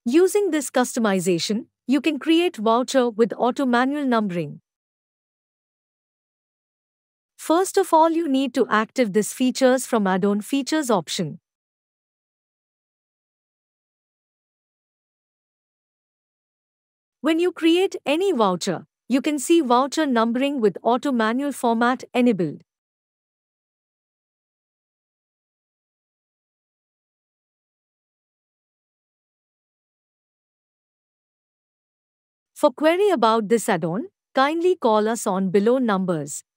Using this customization, you can create voucher with auto manual numbering. First of all, you need to active this features from add-on features option. When you create any voucher, you can see voucher numbering with auto manual format enabled. For query about this add-on, kindly call us on below numbers.